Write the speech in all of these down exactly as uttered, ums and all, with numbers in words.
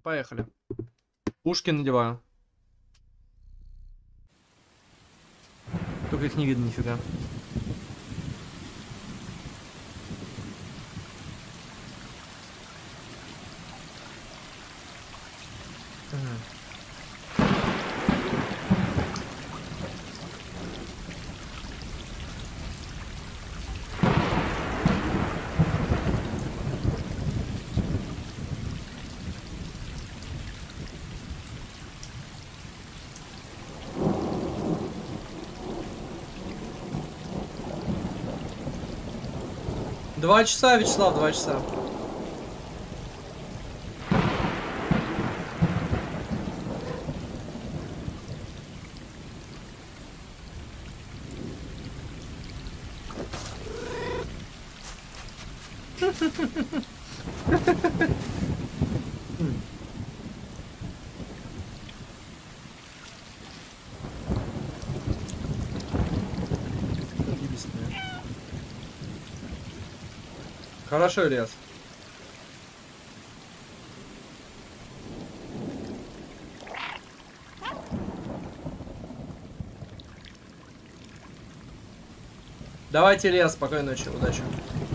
Поехали. Ушки надеваю. Только их не видно нифига. Два часа, Вячеслав, два часа. Хорошо, Ильяс. Давайте, Ильяс, спокойной ночи, удачи.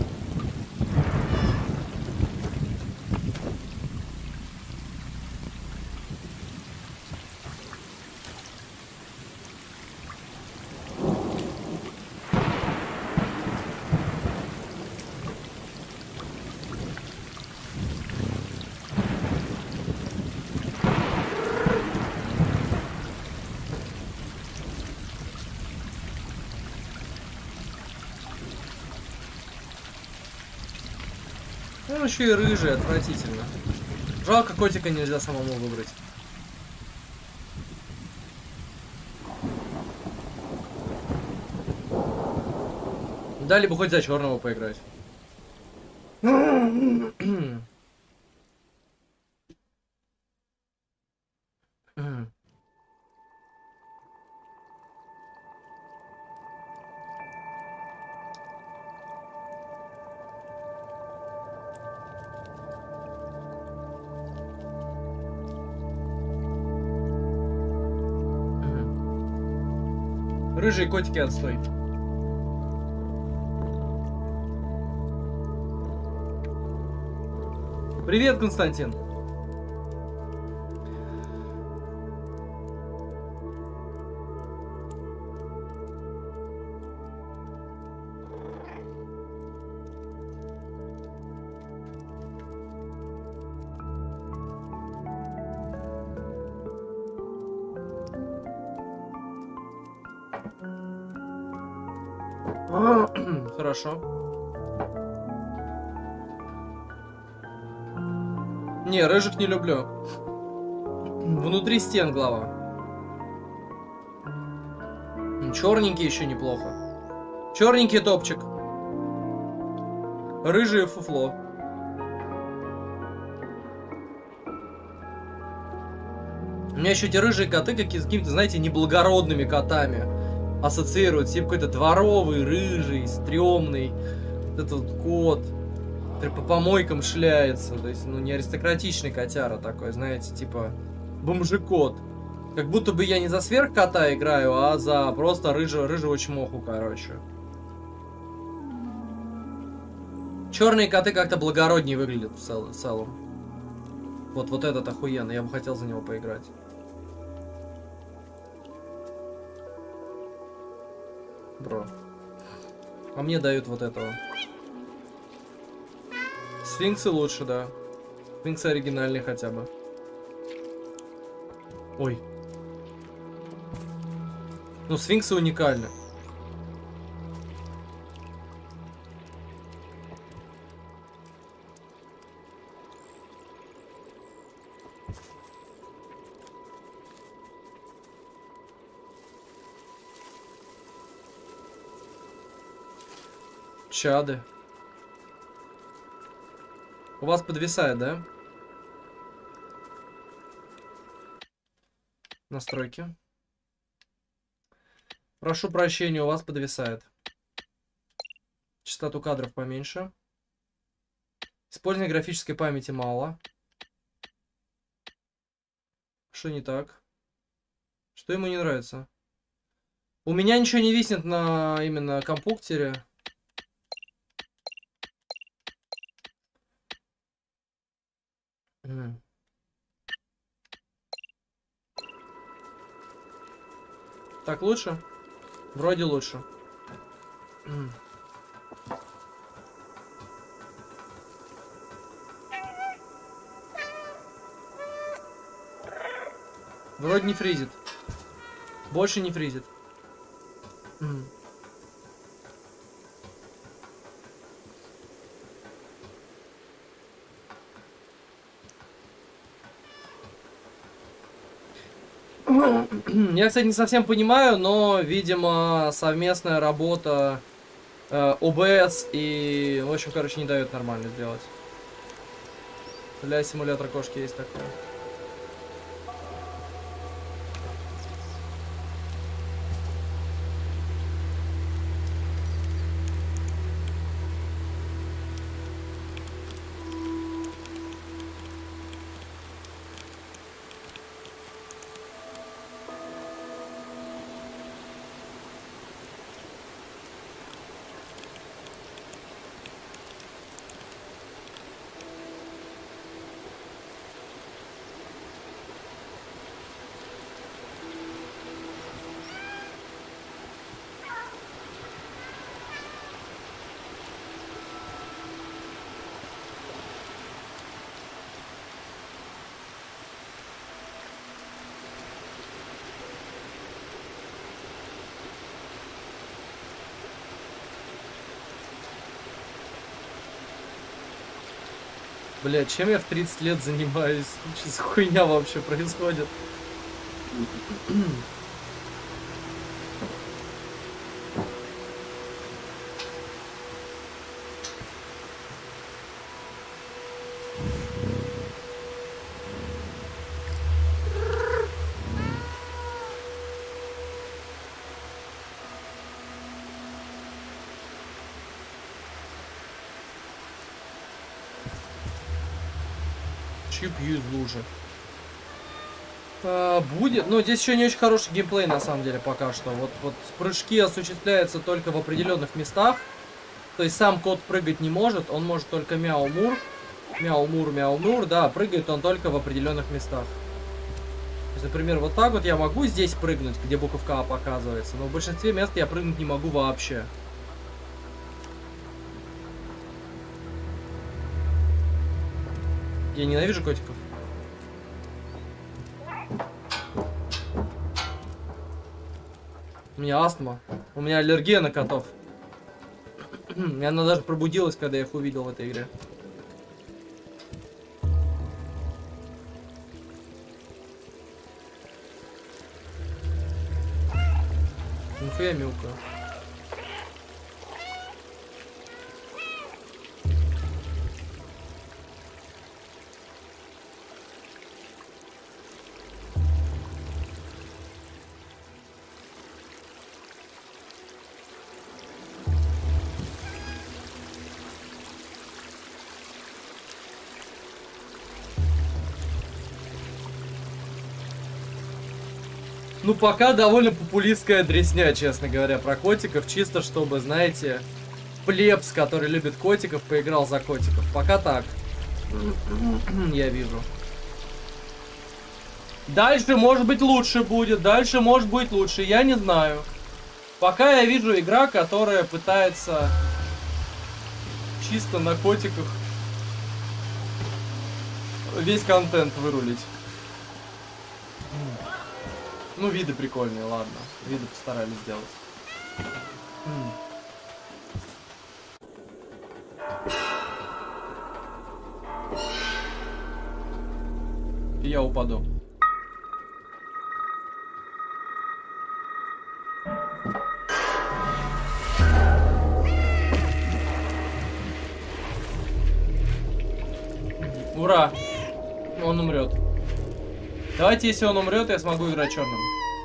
Ну, еще и рыжий, отвратительно. Жалко, котика нельзя самому выбрать. Дали бы хоть за черного поиграть. Рыжие котики, отстой. Привет, Константин. Хорошо. Не, рыжих не люблю. Внутри стен глава. Черненький еще неплохо. Черненький топчик. Рыжие фуфло. У меня еще эти рыжие коты какие-то, знаете, неблагородными котами ассоциируют. Типа какой-то дворовый, рыжий, стрёмный. Вот этот вот кот, который по помойкам шляется. То есть, ну, не аристократичный котяра такой, знаете, типа бомжекот. Как будто бы я не за сверхкота играю, а за просто рыжего, рыжего чмоху, короче. Черные коты как-то благороднее выглядят в, цел, в целом. Вот, вот этот охуенный, я бы хотел за него поиграть. Бро. А мне дают вот этого. Сфинксы лучше, да. Сфинксы оригинальные хотя бы. Ой. Ну, сфинксы уникальны. Чады. У вас подвисает, да? Настройки. Прошу прощения, у вас подвисает. Частоту кадров поменьше. Использование графической памяти мало. Что не так? Что ему не нравится? У меня ничего не виснет на именно компьютере. М. Так лучше? Вроде лучше. М. Вроде не фризит. Больше не фризит. М. Я, кстати, не совсем понимаю, но, видимо, совместная работа э, о бэ эс и, в общем, короче, не дает нормально сделать. Для симулятора кошки есть такое. Бля, чем я в тридцать лет занимаюсь? Что за хуйня вообще происходит? Чью пью из лужи. А, будет. Но здесь еще не очень хороший геймплей на самом деле пока что. Вот, вот прыжки осуществляются только в определенных местах. То есть сам кот прыгать не может, он может только мяу-мур. Мяу-мур, мяу-мур, да, прыгает он только в определенных местах. То есть, например, вот так вот я могу здесь прыгнуть, где буковка А показывается, но в большинстве мест я прыгнуть не могу вообще. Я ненавижу котиков. У меня астма. У меня аллергия на котов. И она даже пробудилась, когда я их увидел в этой игре. Нихуя мелко. Ну, пока довольно популистская дресня, честно говоря, про котиков. Чисто, чтобы, знаете, плебс, который любит котиков, поиграл за котиков. Пока так. Я вижу. Дальше, может быть, лучше будет. Дальше, может быть, лучше. Я не знаю. Пока я вижу игра, которая пытается чисто на котиках весь контент вырулить. Ну, виды прикольные, ладно. Виды постарались сделать. И я упаду. Ура! Он умрет. Давайте, если он умрет, я смогу играть черным.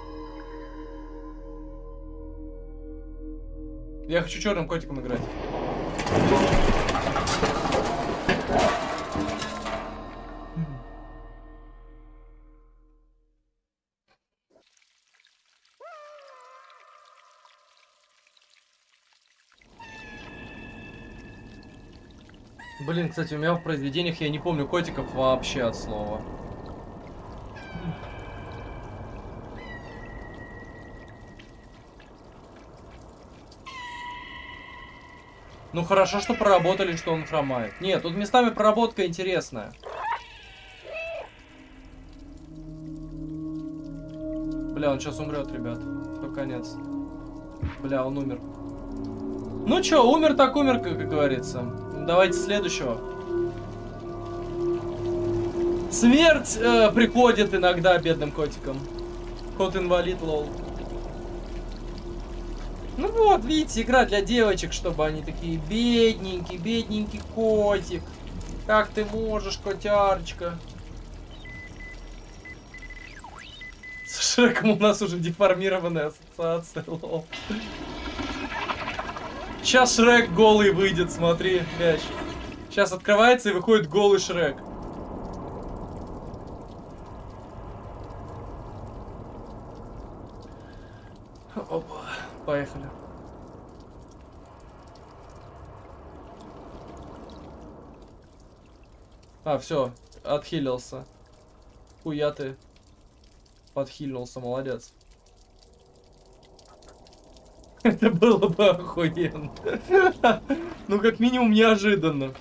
Я хочу черным котиком играть. Блин, кстати, у меня в произведениях я не помню котиков вообще от слова. Ну хорошо, что проработали, что он хромает. Нет, тут местами проработка интересная. Бля, он сейчас умрет, ребят. То конец. Бля, он умер. Ну чё, умер так умер, как, как говорится. Давайте следующего. Смерть э, приходит иногда бедным котикам. Кот-инвалид, лол. Ну вот, видите, игра для девочек, чтобы они такие бедненький, бедненький котик. Как ты можешь, котярочка? С Шреком у нас уже деформированная ассоциация, лол. Сейчас Шрек голый выйдет, смотри, мяч. Сейчас открывается и выходит голый Шрек. Опа, поехали. А, все, отхилился. Хуя ты. Подхилился, молодец. Это было бы охуенно. Ну, как минимум, неожиданно.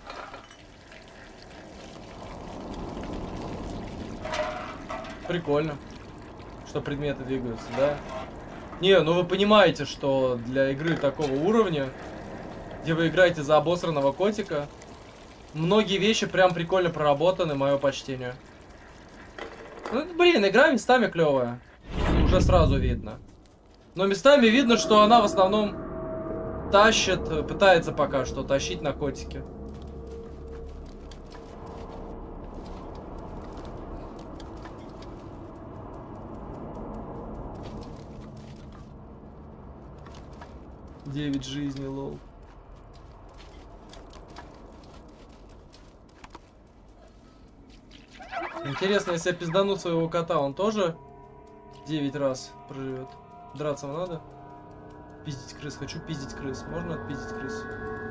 Прикольно, что предметы двигаются, да? Не, ну вы понимаете, что для игры такого уровня, где вы играете за обосранного котика, многие вещи прям прикольно проработаны, мое почтение. Ну, блин, игра местами клевая. Уже сразу видно. Но местами видно, что она в основном тащит, пытается пока что тащить на котике. Девять жизней, лол. Интересно, если я пиздану своего кота, он тоже девять раз проживет. Драться вам надо? Пиздить крыс. Хочу пиздить крыс. Можно отпиздить крыс?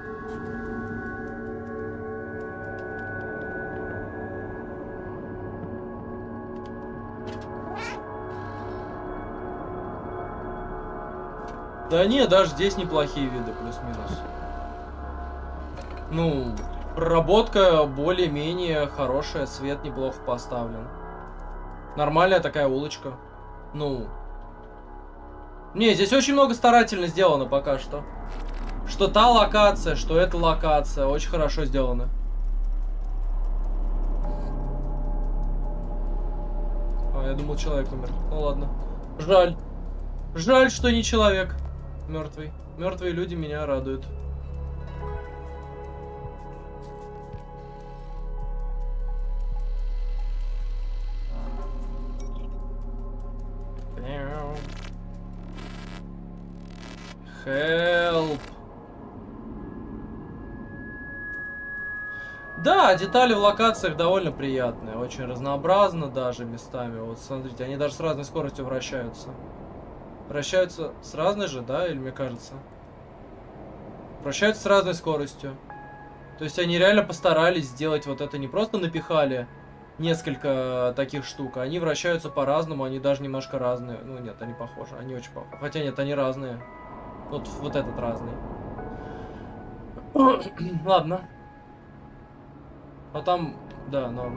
Да не, даже здесь неплохие виды, плюс-минус. Ну, проработка более-менее хорошая, свет неплохо поставлен. Нормальная такая улочка. Ну... Не, здесь очень много старательно сделано пока что. Что та локация, что эта локация. Очень хорошо сделано. А, я думал, человек умер. Ну ладно. Жаль. Жаль, что не человек. Мертвый. Мертвые люди меня радуют. Help. Да, детали в локациях довольно приятные. Очень разнообразно даже местами. Вот смотрите, они даже с разной скоростью вращаются. Вращаются с разной же, да? Или мне кажется? Вращаются с разной скоростью. То есть они реально постарались сделать вот это. Не просто напихали несколько таких штук. Они вращаются по-разному. Они даже немножко разные. Ну нет, они похожи. Они очень похожи. Хотя нет, они разные. Вот, вот этот разный. Ладно. А там, да, но...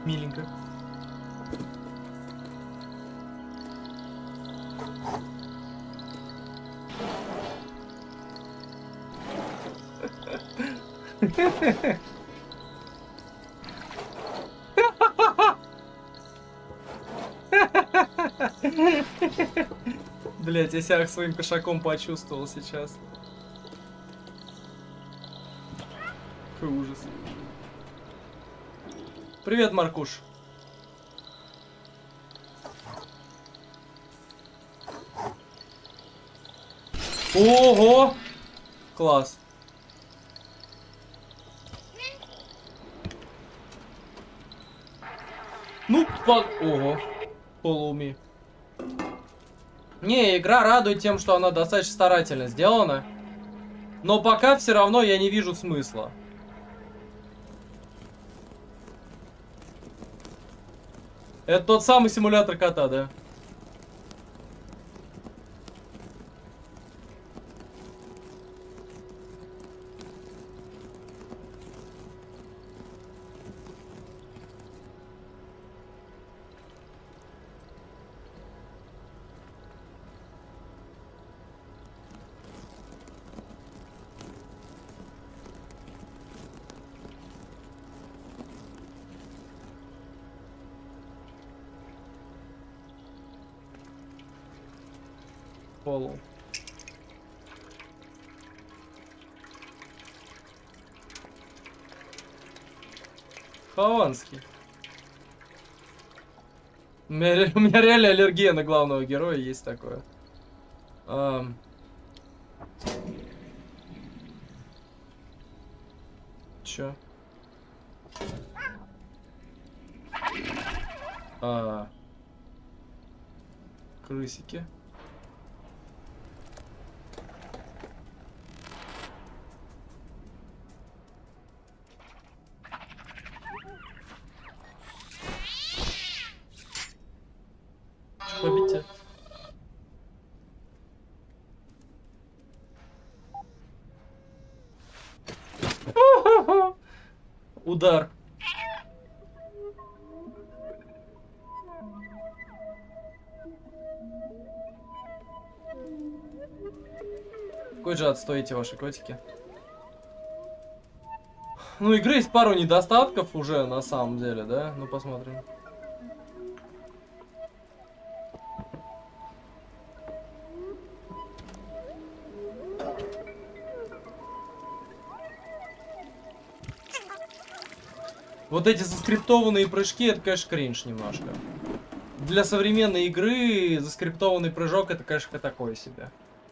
Миленько. Блять, я себя своим кошаком почувствовал сейчас. Какой ужас. Привет, Маркуш. Ого! Класс. Ну, по... Ого. Полуми. Не, игра радует тем, что она достаточно старательно сделана. Но пока все равно я не вижу смысла. Это тот самый симулятор кота, да? Полу. Хованский. У меня, у меня реально аллергия на главного героя, есть такое. Um. Чё? А. Крысики. Победите. Удар. Какой же отстой эти ваши котики. Ну, игры есть пару недостатков уже, на самом деле, да? Ну, посмотрим. Вот эти заскриптованные прыжки, это, конечно, кринж немножко. Для современной игры заскриптованный прыжок, это, конечно, такое себе.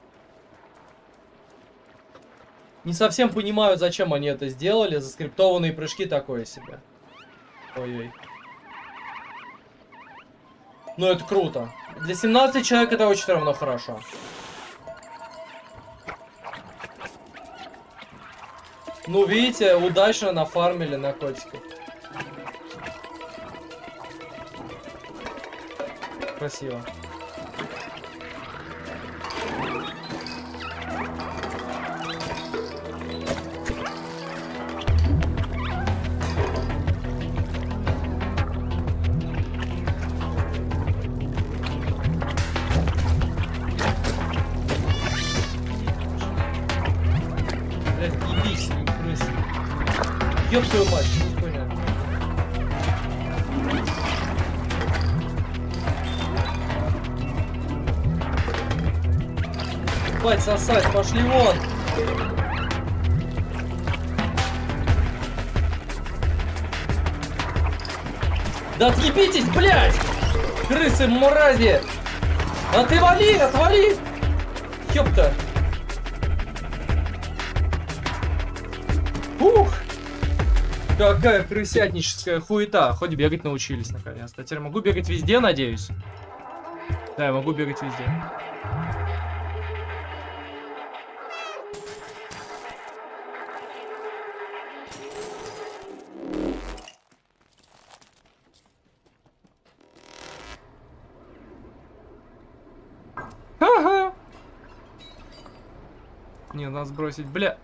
Не совсем понимаю, зачем они это сделали. Заскриптованные прыжки такое себе. Ой-ой. Ну, это круто. Для семнадцати человек это очень все равно хорошо. Ну, видите, удачно нафармили на котиков. Красиво. Блядь, ебись, крысы. Ёб твою мать, что хуйня. Бать, сосать, пошли вон! Да отъебитесь, блядь! Крысы, мрази! Отвали, отвали! Ёпта! Ух! Какая крысятническая хуета! Хоть бегать научились наконец-то. Теперь могу бегать везде, надеюсь? Да, я могу бегать везде. Ага. Не, нас бросить, бля.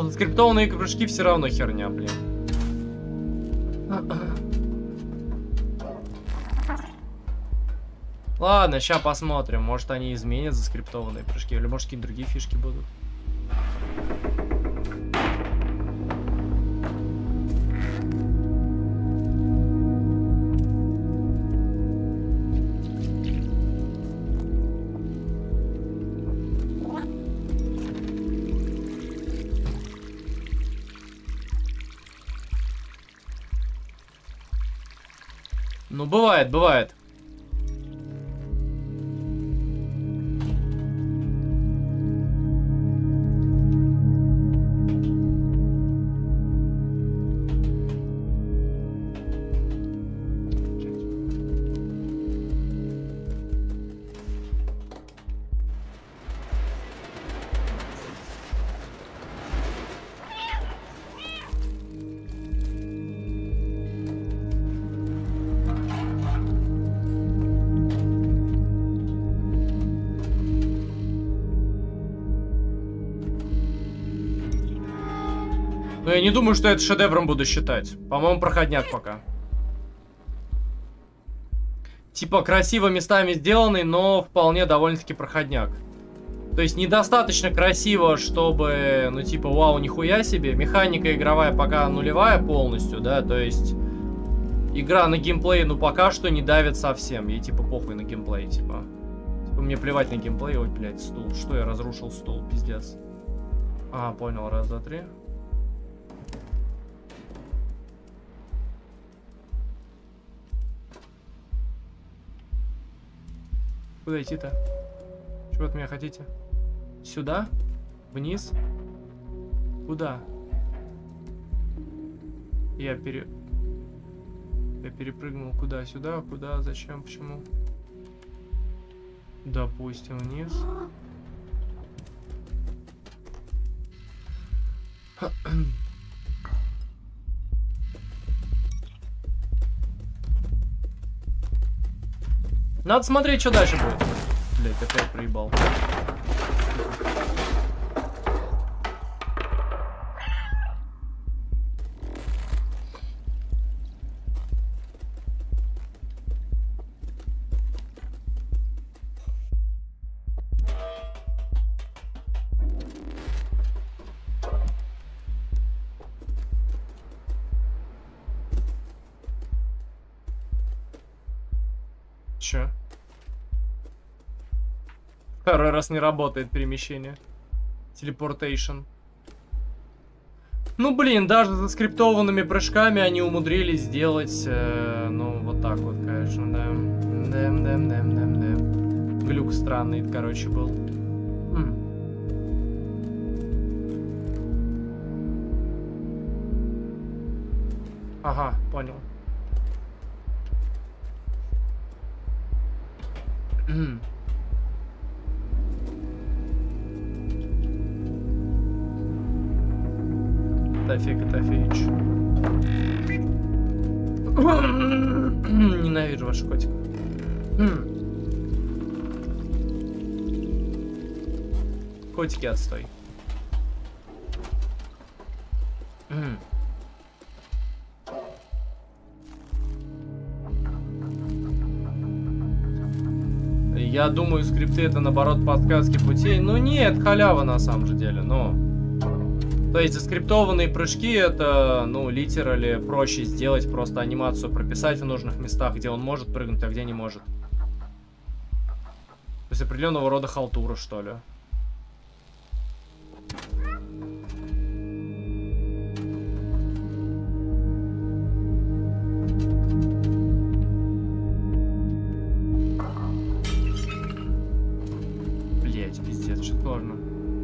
Но заскриптованные прыжки все равно херня, блин. Ладно, сейчас посмотрим. Может, они изменят заскриптованные прыжки, или может, какие-то другие фишки будут. Ну, бывает, бывает. Но я не думаю, что это шедевром буду считать. По-моему, проходняк пока. Типа красиво местами сделанный, но вполне довольно-таки проходняк. То есть недостаточно красиво, чтобы, ну типа, вау, нихуя себе. Механика игровая пока нулевая полностью, да, то есть игра на геймплей, ну пока что не давит совсем. Ей типа похуй на геймплей, типа. Типа мне плевать на геймплей. Ой, блядь, стул. Что я разрушил стул, пиздец. А, понял, раз, два, три. Куда идти-то? Чего от меня хотите? Сюда? Вниз? Куда? Я пере... Я перепрыгнул куда? Сюда? Куда? Зачем? Почему? Допустим, вниз. Надо смотреть, что дальше будет. Блять, опять проебал. Че? Второй раз не работает перемещение. Телепортейшн. Ну, блин, даже за скриптованными прыжками они умудрились сделать, э, ну, вот так вот, конечно, да. Дэм, дэм, дэм, дэм, дэм. Глюк странный, короче, был. Хм. Ага, понял. Тафик и Тафич. Ненавижу ваш котик. Котики, отстой. Я думаю, скрипты это наоборот подсказки путей. Ну нет, халява на самом же деле, но... То есть заскриптованные прыжки это, ну, литерали проще сделать, просто анимацию прописать в нужных местах, где он может прыгнуть, а где не может. То есть определенного рода халтура, что ли. Сложно.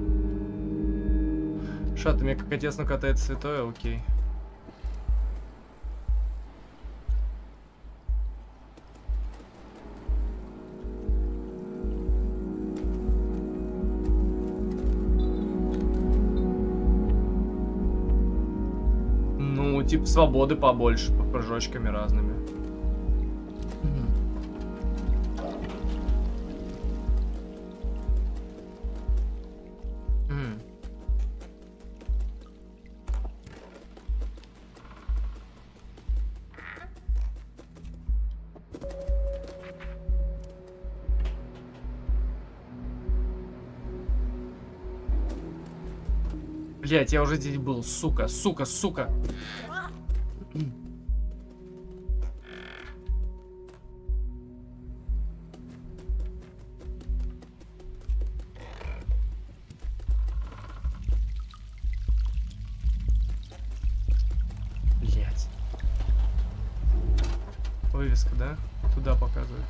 Шат, у меня как отец, но катает святое, окей. Ну, типа свободы побольше, под прыжочками разными. Блять, я уже здесь был, сука, сука, сука. Блять. Вывеска, да? Туда показывает.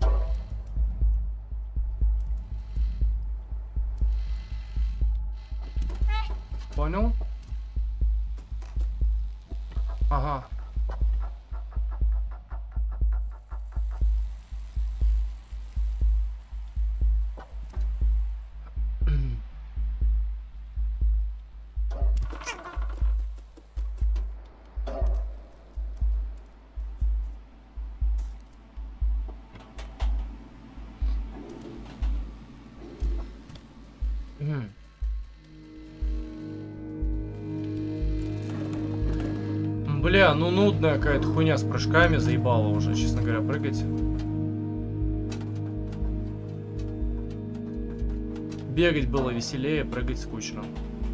Понял? Ага. Бля, ну нудная какая-то хуйня с прыжками, заебала уже, честно говоря, прыгать. Бегать было веселее, прыгать скучно.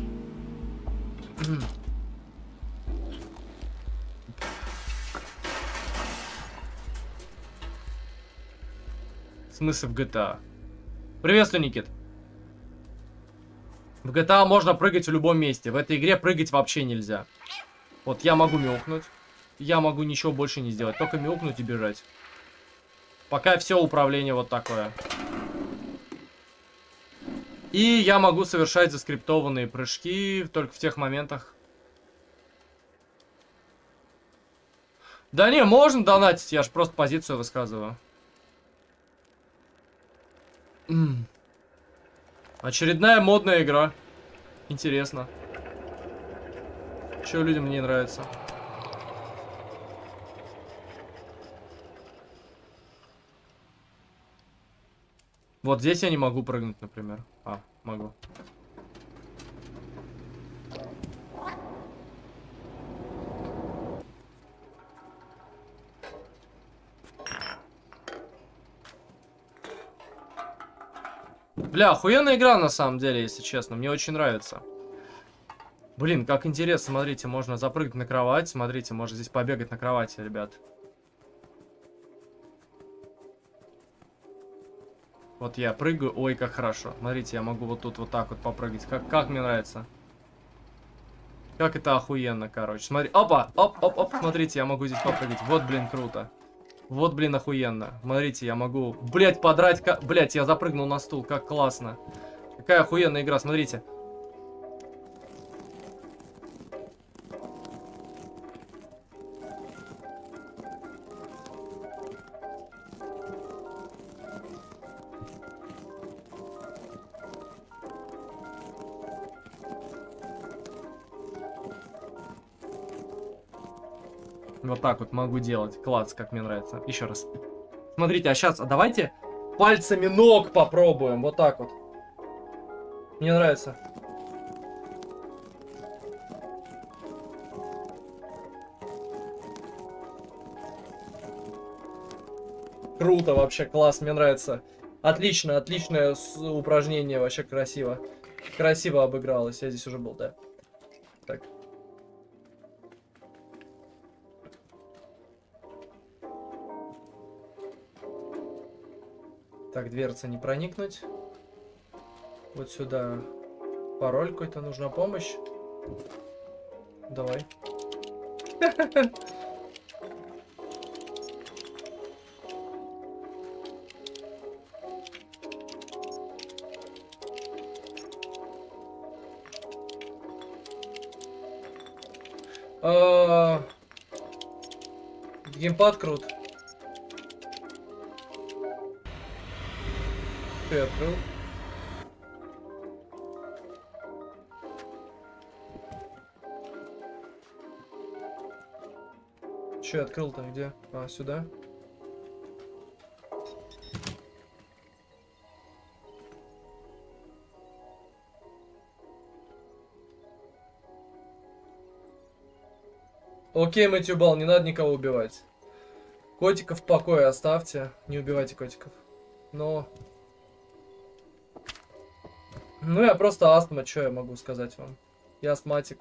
Смысл в джи ти эй. Приветствую, Никит. В джи ти эй можно прыгать в любом месте. В этой игре прыгать вообще нельзя. Вот я могу мяукнуть. Я могу ничего больше не сделать. Только мяукнуть и бежать. Пока все управление вот такое. И я могу совершать заскриптованные прыжки только в тех моментах. Да не, можно донатить. Я же просто позицию высказываю. М-м. Очередная модная игра. Интересно. Чего людям не нравится? Вот здесь я не могу прыгнуть, например. А, могу. Бля, охуенная игра на самом деле, если честно. Мне очень нравится. Блин, как интересно, смотрите, можно запрыгнуть на кровать. Смотрите, можно здесь побегать на кровати, ребят. Вот я прыгаю, ой, как хорошо. Смотрите, я могу вот тут вот так вот попрыгать. Как, как мне нравится. Как это охуенно, короче. Смотри, опа, оп, оп, оп, смотрите, я могу здесь попрыгать. Вот, блин, круто. Вот, блин, охуенно. Смотрите, я могу, блять, подрать, как... Блять, я запрыгнул на стул, как классно. Какая охуенная игра, смотрите. Вот так вот могу делать. Класс, как мне нравится. Еще раз. Смотрите, а сейчас, а давайте пальцами ног попробуем. Вот так вот. Мне нравится. Круто вообще, класс, мне нравится. Отлично, отличное упражнение, вообще красиво. Красиво обыгралось, я здесь уже был, да. Так. Так, дверца не проникнуть. Вот сюда пароль какой-то, нужна помощь. Давай. Геймпад крут. Ты открыл? Че открыл-то? Где? А, сюда? Окей, Мэтью Балл, не надо никого убивать. Котиков в покое оставьте. Не убивайте котиков. Но... Ну, я просто астма, что я могу сказать вам? Я астматик.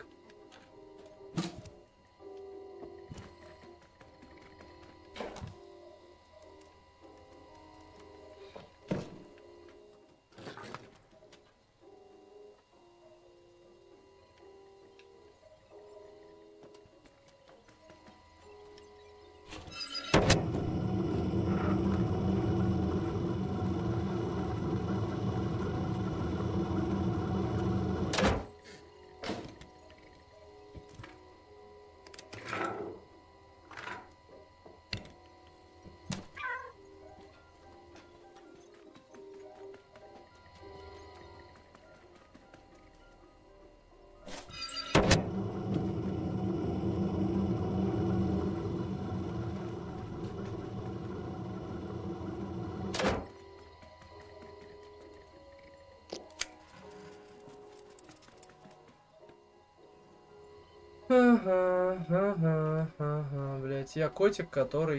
Ага, ага, ага, блять, я котик, который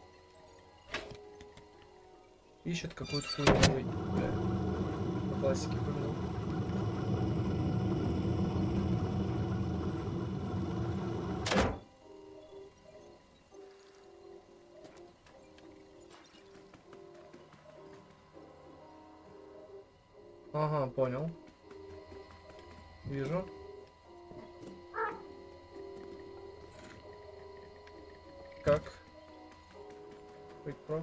ищет какую-то хуйню. Ой, бля, по классике хуйню. Ага, понял. Вижу. Как? Прик-прок.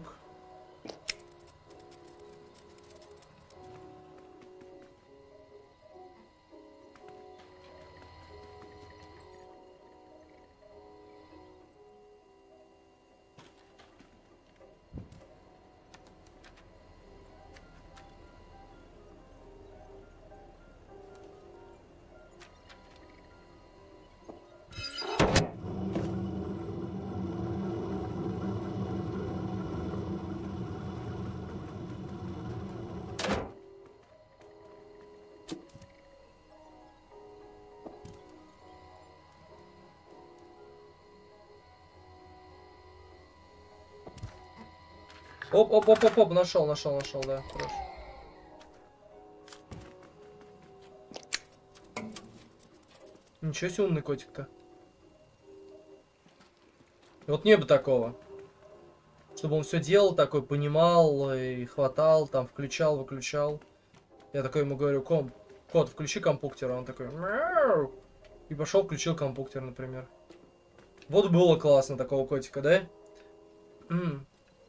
Оп, оп, оп, оп, оп, нашел, нашел, нашел, да, хорошо. Ничего себе умный котик-то. Вот не бы такого. Чтобы он все делал такой, понимал и хватал, там, включал, выключал. Я такой ему говорю: ком, кот, включи компьютер. Он такой: мяу. И пошел, включил компьютер, например. Вот было классно такого котика, да? М.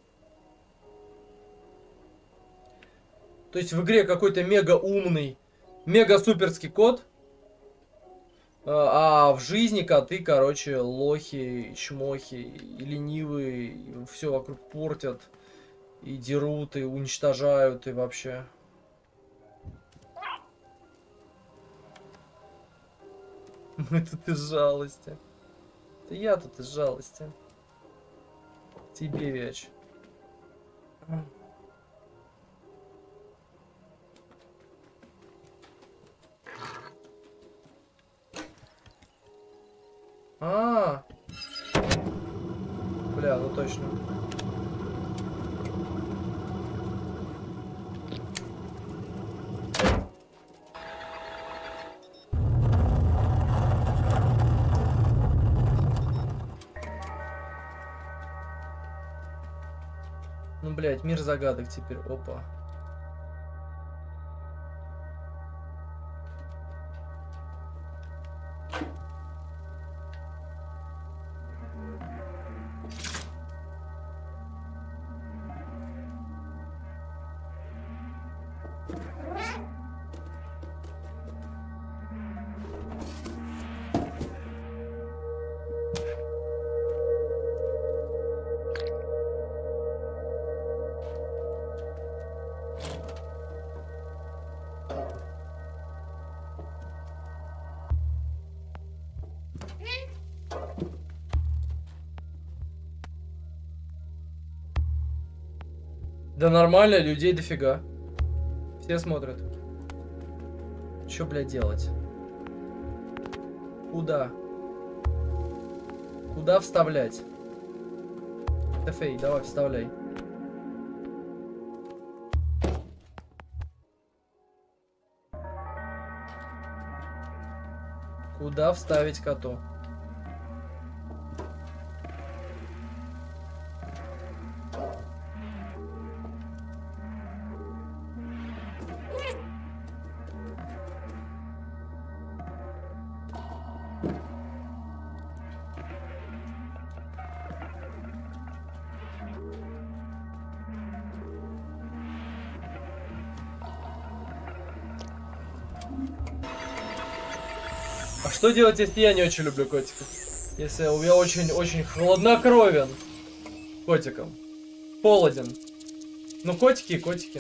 То есть в игре какой-то мега умный, мега суперский кот, а в жизни коты, короче, лохи, чмохи, и ленивые, и все вокруг портят, и дерут, и уничтожают, и вообще. Мы тут из жалости. Это я тут из жалости. Тебе вещь. А, бля, ну точно. Ну, блядь, мир загадок теперь. Опа. Да нормально, людей дофига. Все смотрят. Что, блядь, делать? Куда? Куда вставлять? Эфей, давай, вставляй. Куда вставить коту? А что делать, если я не очень люблю котиков? Если я очень-очень хладнокровен котиком. Холоден. Ну, котики и котики.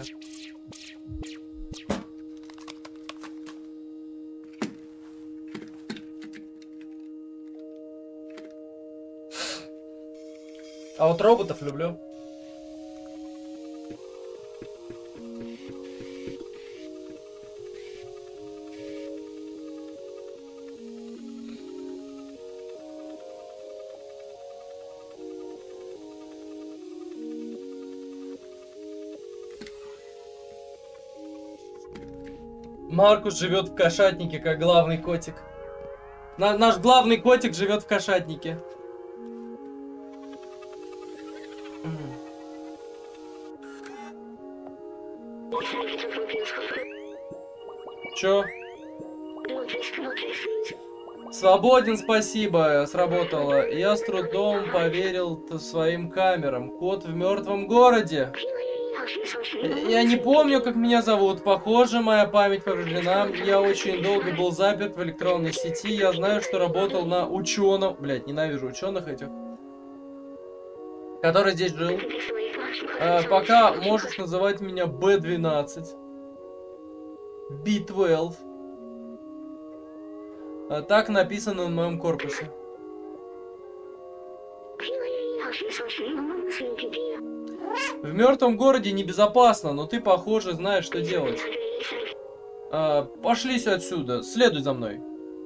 А вот роботов люблю. Маркус живет в кошатнике, как главный котик. На, наш главный котик живет в кошатнике. Чё? Свободен, спасибо, сработало. Я с трудом поверил своим камерам. Кот в мертвом городе. Я не помню, как меня зовут. Похоже, моя память повреждена. Я очень долго был заперт в электронной сети. Я знаю, что работал на ученом... Блять, ненавижу ученых этих. Который здесь жил. А, пока можешь называть меня бэ двенадцать. би двенадцать. А, так написано на моем корпусе. В мертвом городе небезопасно, но ты, похоже, знаешь, что делать. А, пошлись отсюда, следуй за мной.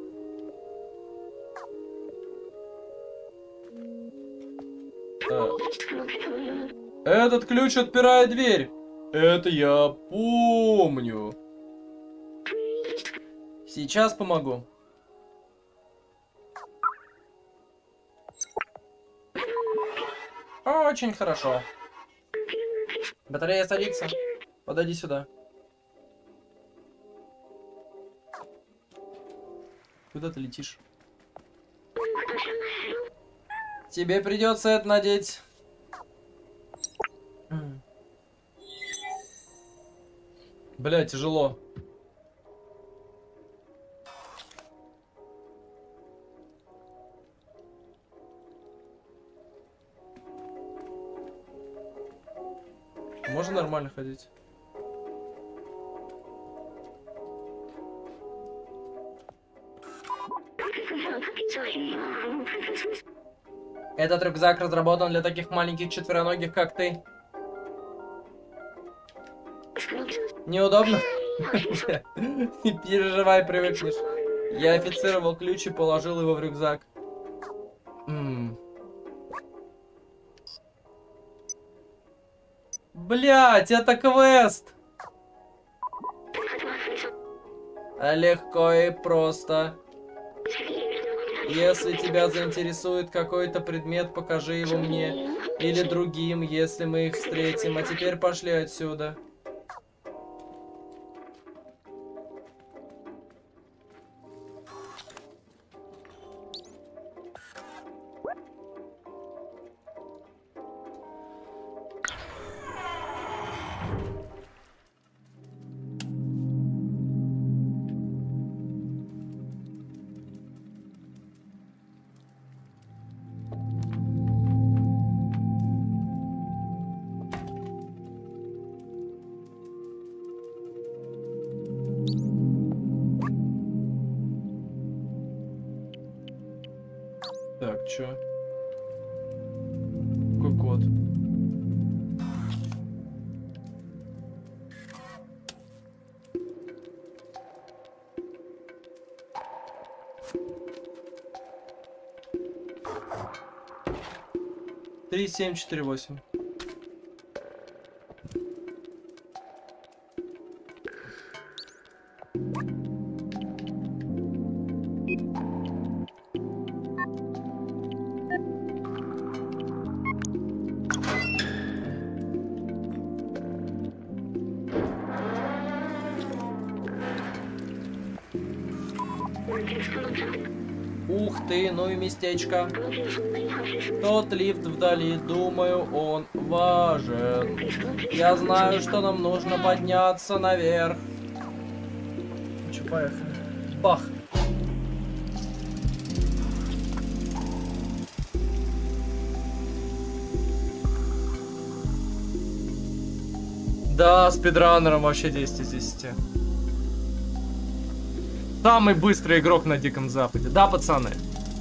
А. Этот ключ отпирает дверь. Это я помню. Сейчас помогу. Очень хорошо. Батарея садится. Подойди сюда. Куда ты летишь? Тебе придется это надеть. Бля, тяжело. Можно нормально ходить? Этот рюкзак разработан для таких маленьких четвероногих, как ты. Неудобно? Не переживай, привыкнешь. Я официровал ключ и положил его в рюкзак. Блять, это квест! Легко и просто. Если тебя заинтересует какой-то предмет, покажи его мне. Или другим, если мы их встретим. А теперь пошли отсюда. Так, чё? Какой код? Три, семь, четыре, восемь. Ух ты, ну и местечко. Тот лифт вдали, думаю, он важен. Я знаю, что нам нужно подняться наверх. Ну что, поехали. Бах. Да, спидранером вообще десять из десяти. Самый быстрый игрок на Диком Западе. Да, пацаны?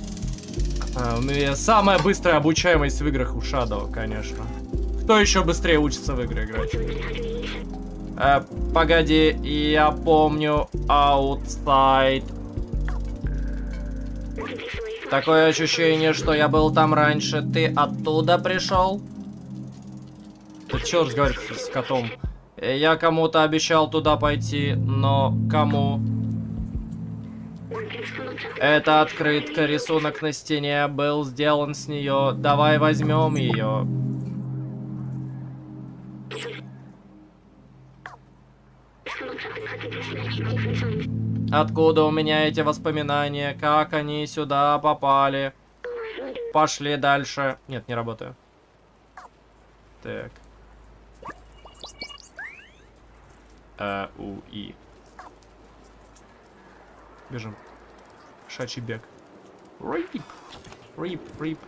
Самая быстрая обучаемость в играх у Shadow, конечно. Кто еще быстрее учится в игры играть? Э, погоди, я помню Outside. Такое ощущение, что я был там раньше. Ты оттуда пришел? Ты чё разговариваешь с котом? Я кому-то обещал туда пойти, но кому? Это открытка, рисунок на стене был сделан с нее. Давай возьмем ее. Откуда у меня эти воспоминания? Как они сюда попали? Пошли дальше. Нет, не работаю. Так. А, У, И. Бежим. Шачий бег. Рип. Рип, рип.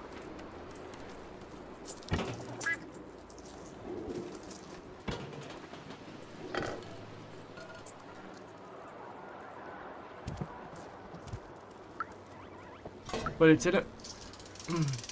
Полетели.